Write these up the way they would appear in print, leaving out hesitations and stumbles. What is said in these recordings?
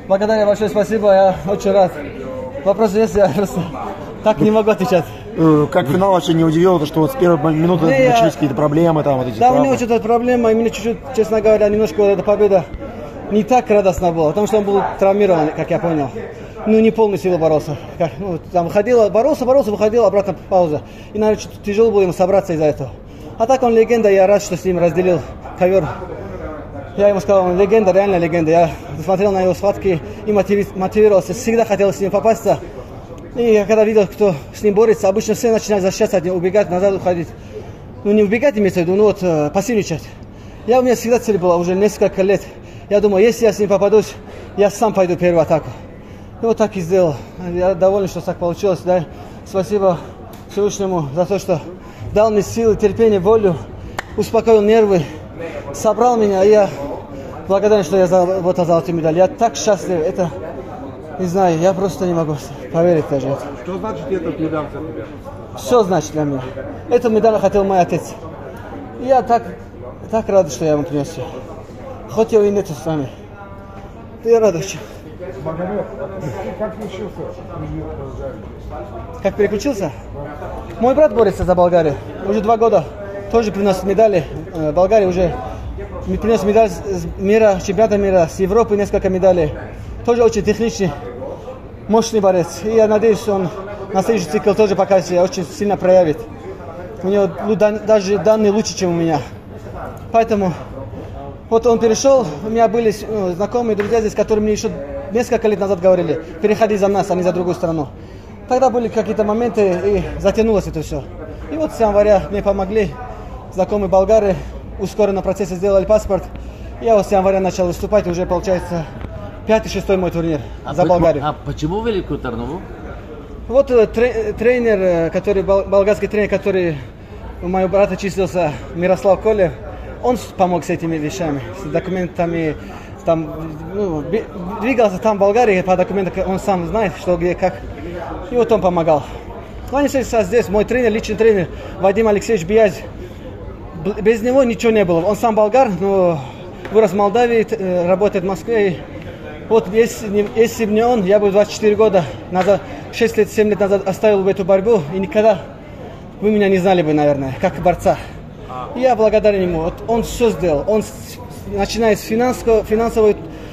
Благодаря, большое спасибо, я очень рад. Вопросы есть, я просто так не могу отвечать. Как финал вообще не удивило, что вот с первой минуты начались какие-то проблемы, там вот эти Да, травмы? у меня что-то проблема, и мне чуть-чуть, честно говоря, немножко эта победа не так радостна была, потому что он был травмирован, как я понял. Ну, не полной силой боролся. Там ходил, боролся, выходил, обратно пауза. И, наверное, тяжело было ему собраться из-за этого. А так он легенда, я рад, что с ним разделил ковер. Я ему сказал, он легенда, реально легенда. Я смотрел на его схватки и мотивировался. Всегда хотел с ним попасться. И когда видел, кто с ним борется, обычно все начинают защищаться от него, убегать, назад уходить. Ну, не убегать имеется в виду, ну вот пассивничать. У меня всегда цель была уже несколько лет. Я думаю, если я с ним попадусь, я сам пойду в первую атаку. И вот так и сделал. Я доволен, что так получилось. Да? Спасибо Всевышнему за то, что дал мне силы, терпение, волю, успокоил нервы, собрал меня. И я благодарен, что я заработал золотую медаль. Я так счастлив. Это, не знаю, я просто не могу поверить даже. Что значит этот медаль для тебя? Все значит для меня. Эту медаль хотел мой отец. И я так рад, что я ему принес. Хоть его и нету с вами. Я рад очень. Как переключился? Как переключился? Мой брат борется за Болгарию. Уже 2 года. Тоже приносит медали. Болгария уже принес медаль мира, чемпионата мира, с Европы несколько медалей. Тоже очень техничный, мощный борец. И я надеюсь, что он на следующий цикл тоже покажет себя, очень сильно проявит. У него даже данные лучше, чем у меня. Поэтому вот он перешел. У меня были знакомые друзья здесь, которые мне еще несколько лет назад говорили: переходи за нас, а не за другую страну. Тогда были какие-то моменты, и затянулось это все. И вот с января мне помогли знакомые болгары, в ускоренном процессе сделали паспорт. Я вот с января начал выступать, уже получается 5-6 мой турнир за Болгарию. А почему Великую Тырнову? Вот тренер, болгарский тренер, который у моего брата числился, Мирослав Колев, он помог с этими вещами, с документами. Там, двигался там в Болгарии по документам, он сам знает, что где, как. И вот он помогал. Они сейчас здесь, мой тренер, личный тренер, Вадим Алексеевич Биязь. Без него ничего не было. Он сам болгар, но вырос в Молдавии, работает в Москве. И вот если бы не он, я бы 24 года назад, 6 лет, 7 лет назад оставил бы эту борьбу, и никогда вы меня не знали бы, наверное, как борца. И я благодарен ему. Вот он все сделал. Он, начиная с финансового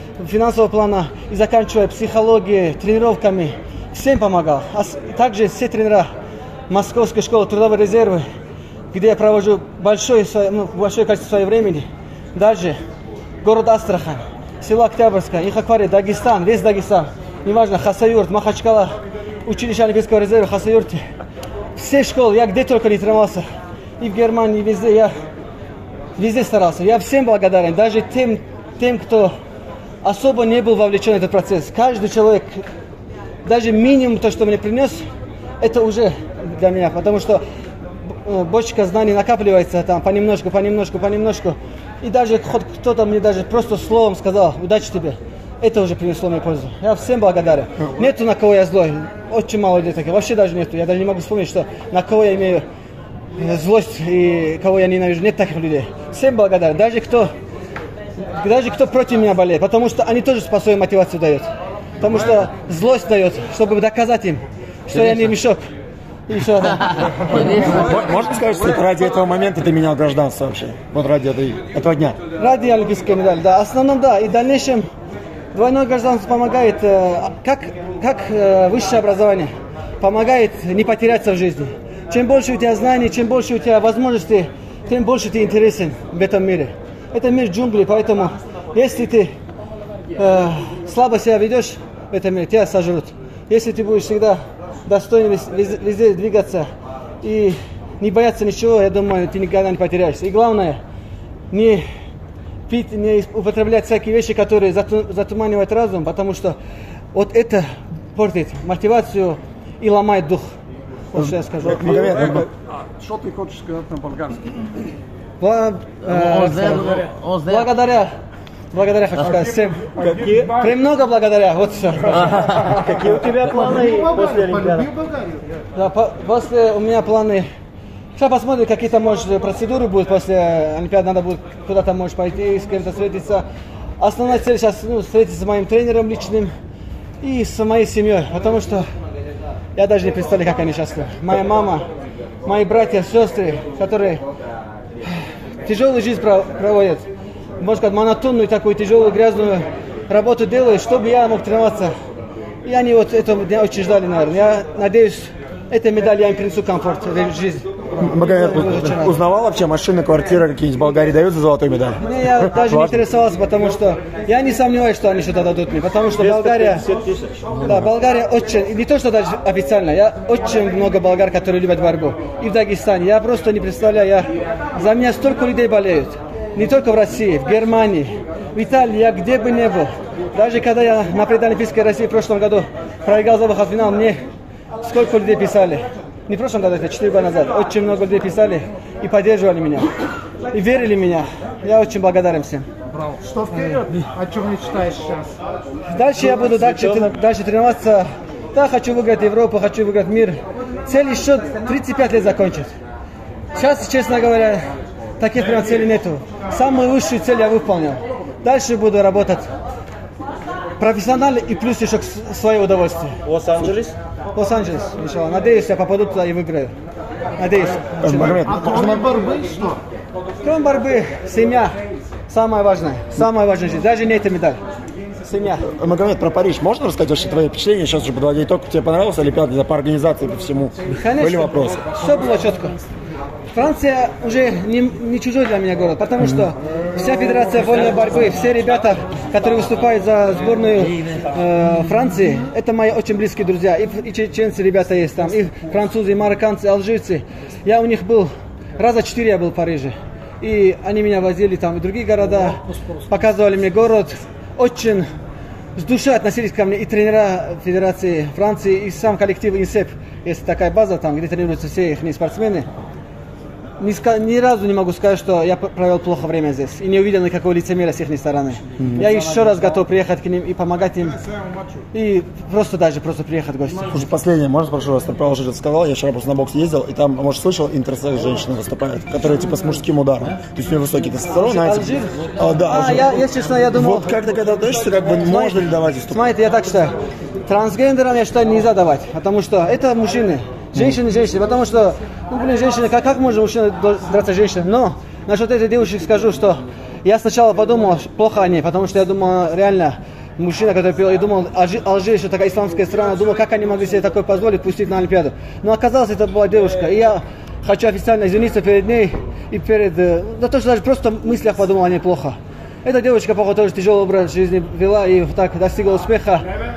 плана и заканчивая психологией, тренировками, всем помогал. А также все тренера Московской школы трудовой резервы, где я провожу большое количество своего времени. Даже город Астрахань, село Октябрьское, Ихаквари, Дагестан, весь Дагестан, неважно, Хасавюрт, Махачкала, училище Олимпийского резерва, Хасавюрте. Все школы, я где только не тренировался, и в Германии, и везде, я везде старался. Я всем благодарен, даже тем, кто особо не был вовлечен в этот процесс. Каждый человек, даже минимум то, что мне принес, это уже для меня, потому что бочка знаний накапливается там понемножку. И даже кто-то мне даже просто словом сказал: удачи тебе. Это уже принесло мне пользу. Я всем благодарен. Нету на кого я злой. Очень мало людей таких. Вообще даже нету. Я даже не могу вспомнить, что на кого я имею злость и кого я ненавижу. Нет таких людей. Всем благодарен. Даже кто против меня болеет. Потому что они тоже по-своему мотивацию дают. Потому что злость дает, чтобы доказать им, что я не мешок. И еще Можно сказать, что ради этого момента ты менял гражданство вообще? Вот ради этого дня? Ради олимпийской медали, да. В основном, да. И в дальнейшем двойное гражданство помогает, как высшее образование, помогает не потеряться в жизни. Чем больше у тебя знаний, чем больше у тебя возможностей, тем больше ты интересен в этом мире. Это мир джунглей, поэтому если ты слабо себя ведешь в этом мире, тебя сожрут. Если ты будешь всегда достойно везде двигаться и не бояться ничего, я думаю, ты никогда не потеряешься. И главное, не пить, не употреблять всякие вещи, которые затуманивают разум, потому что вот это портит мотивацию и ломает дух. Вот что я скажу. Что ты хочешь сказать на болгарском? Благодаря, хочу сказать всем. Премного благодаря. Вот все. Какие у тебя планы после Олимпиады? Да, после у меня планы. Сейчас посмотрим, какие-то, может, процедуры будут после Олимпиады. Надо будет куда-то, может, пойти, с кем-то встретиться. основная цель сейчас встретиться с моим тренером личным и с моей семьей, потому что я даже не представляю, как они счастливы. Моя мама, мои братья, сестры, которые тяжелую жизнь проводят, можно сказать, монотонную такую тяжелую грязную работу делают, чтобы я мог тренироваться. И они вот этого дня очень ждали, наверное. Я надеюсь, эта медаль я им принесу комфорт в жизнь. Магомед, узнавал вообще машины, квартиры какие-нибудь в Болгарии дают за золотую медаль? Не, я даже не интересовался, потому что я не сомневаюсь, что они что-то дадут мне, потому что Болгария, да, Болгария очень, не то что даже официально, я очень много болгар, которые любят борьбу, и в Дагестане, я просто не представляю, за меня столько людей болеют, не только в России, в Германии, в Италии, я где бы ни был, даже когда я на предолимпийской России в прошлом году проиграл за выход в финал, мне сколько людей писали. Не в прошлом году, это 4 года назад. Очень много людей писали и поддерживали меня. И верили в меня. Я очень благодарен всем. Браво. Что вперед? О чем мечтаешь сейчас? Дальше я буду дальше тренироваться. Да, хочу выиграть Европу, хочу выиграть мир. Цель еще 35 лет закончить. Сейчас, честно говоря, таких прям целей нету. Самую высшую цель я выполнил. Дальше буду работать профессионально и плюс еще свое удовольствие. Лос-Анджелес? Лос-Анджелес, иншалла. Надеюсь, я попаду туда и выиграю. Надеюсь. А кроме борьбы что? Кроме борьбы, семья. Самое важное. Самое важное жизнь. Даже не эта медаль. Семья. Магомед, про Париж можно рассказать вообще твои впечатления? Сейчас уже подводить итог. Тебе понравилась Олимпиада по организации, по всему? Конечно. Были вопросы? Все было четко. Франция уже не чужой для меня город, потому что вся федерация вольной борьбы, все ребята, которые выступают за сборную Франции, это мои очень близкие друзья. И чеченцы ребята есть там, и французы, и марокканцы, и алжирцы. Я у них был, раза 4 я был в Париже. И они меня возили там в другие города, показывали мне город. Очень с душой относились ко мне и тренера Федерации Франции, и сам коллектив ИНСЕП. Есть такая база там, где тренируются все их спортсмены. Ни разу не могу сказать, что я провел плохо время здесь и не увидел никакого лицемерия с их стороны. Я еще раз готов приехать к ним и помогать им. И просто приехать в гости. Слушай, последнее, можно спрошу вас, ты про алжирец сказал, я вчера просто на бокс ездил, и там, может, слышал, интерсекс женщины выступают, которые типа с мужским ударом. То есть у нее высокий тестостерон, знаете? Да, если честно, я думал... Вот как ты к этому относишься, как бы можно ли давать выступать? Смотрите, я так считаю, трансгендерам, я считаю, нельзя давать, потому что это мужчины. Женщины, потому что, женщины, как может мужчина драться женщиной? Но насчет этой девушки скажу, что я сначала подумал плохо о ней, потому что я думал, реально, мужчина, который пил, я думал, Алжир, еще такая исламская страна, думал, как они могли себе такое позволить, пустить на Олимпиаду. Но оказалось, это была девушка, и я хочу официально извиниться перед ней и перед, за то, что даже просто в мыслях подумал о ней плохо. Эта девочка, походу, тоже тяжелый образ жизни вела и так достигла успеха.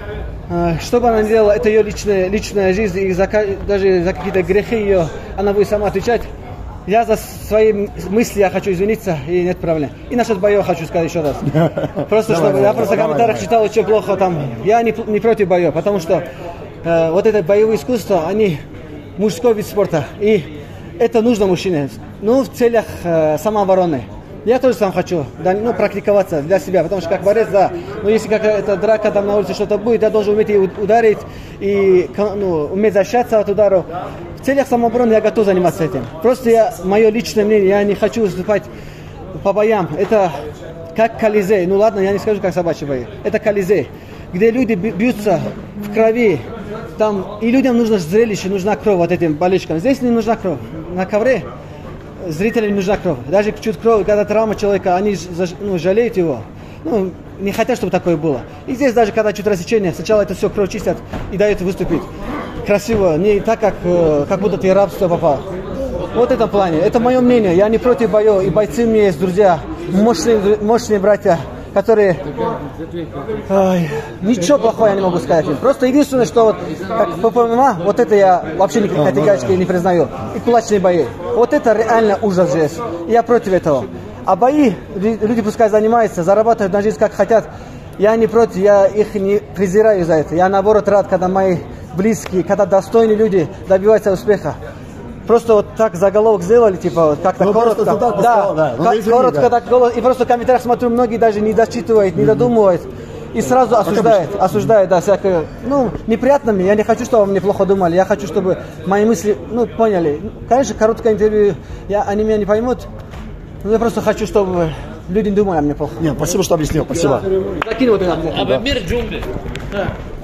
Что бы она ни делала, это ее личная жизнь, и даже за какие-то грехи ее она будет сама отвечать. Я за свои мысли я хочу извиниться, и нет проблем. И насчет боев хочу сказать еще раз. Просто чтобы я просто в комментариях читал очень плохо там. Я не против боев, потому что вот это боевое искусство, они мужской вид спорта, и это нужно мужчине. Ну, в целях самообороны. Я тоже сам хочу, практиковаться для себя, потому что как борец, да, но если какая-то драка там на улице что-то будет, я должен уметь и ударить, и уметь защищаться от ударов. В целях самообороны я готов заниматься этим. Просто мое личное мнение, я не хочу выступать по боям. Это как Колизей, ладно, я не скажу, как собачьи бои. Это Колизей, где люди бьются в крови, там, и людям нужно зрелище, нужна кровь вот этим болельщикам. Здесь не нужна кровь. На ковре зрителям нужна кровь. Даже чуть кровь, когда травма человека, они жалеют его. Не хотят, чтобы такое было. И здесь даже, когда чуть рассечение, сначала это все кровь чистят и дают выступить красиво. Не так, как будто ты в рабство попал. Вот в этом плане. Это мое мнение. Я не против боев. И бойцы у меня есть друзья. Мощные братья, которые... ничего плохого я не могу сказать им. Просто единственное, что вот, как по ПМА, вот это я вообще категорически не признаю. И кулачные бои. Вот это реально ужас здесь. Я против этого. А бои, люди пускай занимаются, зарабатывают на жизнь как хотят. Я не против, я их не презираю за это. Я наоборот рад, когда мои близкие, когда достойные люди добиваются успеха. Просто вот так заголовок сделали, типа, вот как-то коротко. Коротко так голос. И просто в комментариях смотрю, многие даже не дочитывают, не додумывают. И сразу осуждают, да, всякое. Неприятно мне, я не хочу, чтобы мне плохо думали. Я хочу, чтобы мои мысли, поняли. Конечно, короткое интервью, они меня не поймут. Но я просто хочу, чтобы люди думают о мне плохо. Нет, спасибо, что объяснил, спасибо. Закинь вот это. Aber mir Dschungel.